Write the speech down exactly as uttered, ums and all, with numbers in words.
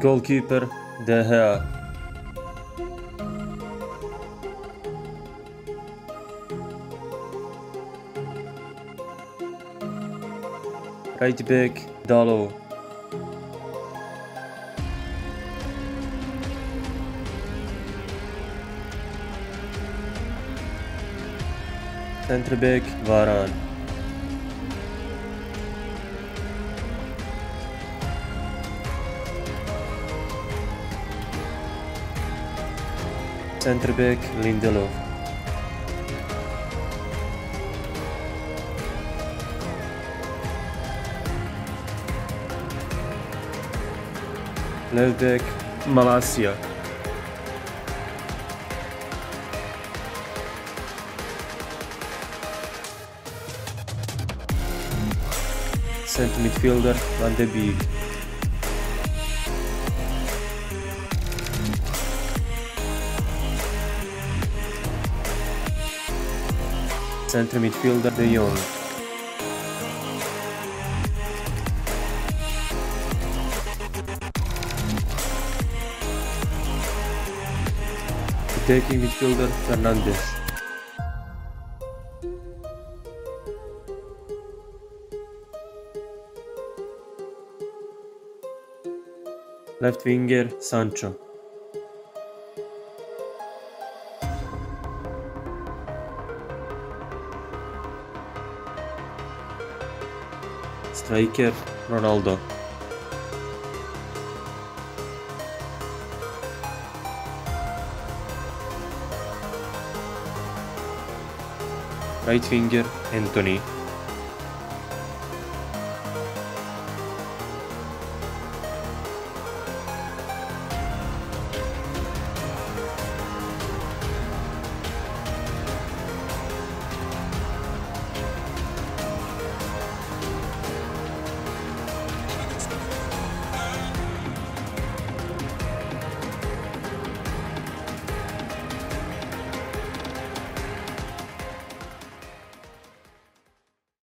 Goalkeeper De Gea. Right back Dalot. Centre back Varane. Centre back Lindelof. Left back Malacia. Centre midfielder Van de Beek. Centre midfielder De Jong. Attacking midfielder Fernandes. Left winger Sancho. Striker Ronaldo. Right winger Anthony.